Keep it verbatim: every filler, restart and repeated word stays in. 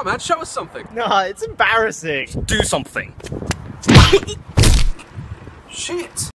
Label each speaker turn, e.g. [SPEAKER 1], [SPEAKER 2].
[SPEAKER 1] on, man, show us something.
[SPEAKER 2] Nah, it's embarrassing.
[SPEAKER 3] Do something.
[SPEAKER 1] Shit.